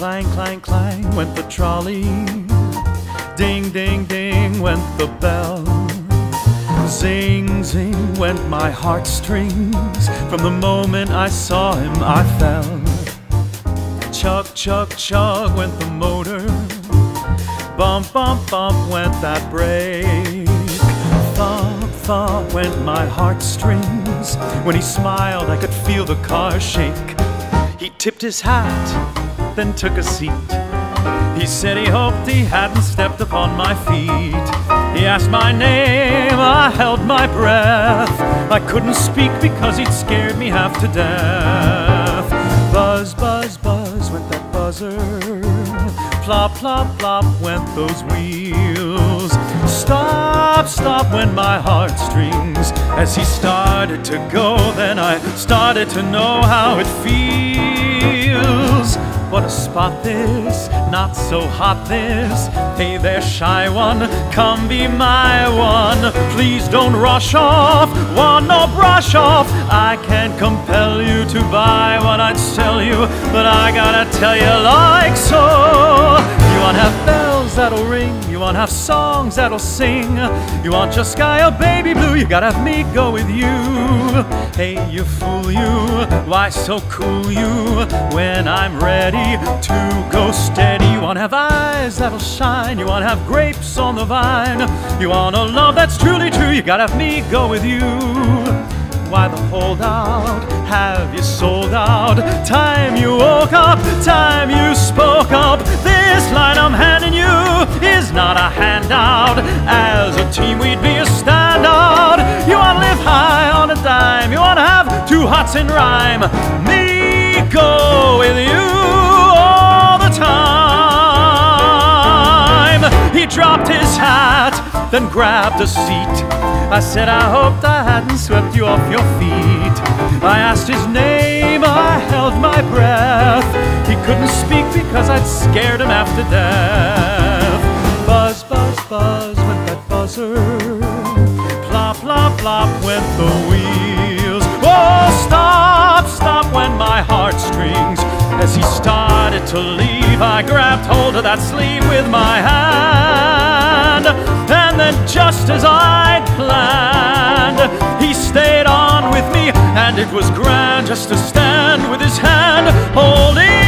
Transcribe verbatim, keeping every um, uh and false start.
Clang, clang, clang went the trolley. Ding, ding, ding went the bell. Zing, zing went my heartstrings. From the moment I saw him, I fell. Chug, chug, chug went the motor. Bump, bump, bump went that brake. Thump, thump went my heartstrings. When he smiled, I could feel the car shake. He tipped his hat, then took a seat. He said he hoped he hadn't stepped upon my feet. He asked my name, I held my breath. I couldn't speak because he'd scared me half to death. Buzz, buzz, buzz went that buzzer. Plop, plop, plop went those wheels. Stop, stop went my heartstrings. As he started to go, then I started to know how it feels. What a spot this, not so hot this. Hey there, shy one, come be my one. Please don't rush off, one or brush off. I can't compel you to buy what I'd sell you, but I gotta tell you like so. You wanna have bells that'll ring, you wanna have songs that'll sing. You want your sky or baby blue, you gotta have me go with you. Hey, you fool you, why so cool you? When I'm ready to go steady. You wanna have eyes that'll shine, you wanna have grapes on the vine. You want a love that's truly true, you gotta have me go with you. Why the holdout? Have you sold out? Time you woke up, time you spoke up. This line I'm handing you is not a handout. As a team we'd be a standout. You wanna live high on a dime, you wanna have two hearts in rhyme. Me go with you all the time. He dropped his hat, then grabbed a seat. I said I hoped I hadn't swept you off your feet. I asked his name, I held my breath. He couldn't speak because I'd scared him half to death. Buzz, buzz, buzz went that buzzer. Plop, plop, plop went the wheels. Oh, stop, stop went my heartstrings. As he started to leave, I grabbed hold of that sleeve with my hand. And then just as I'd planned, he stayed on with me, and it was grand just to stand with his hand holding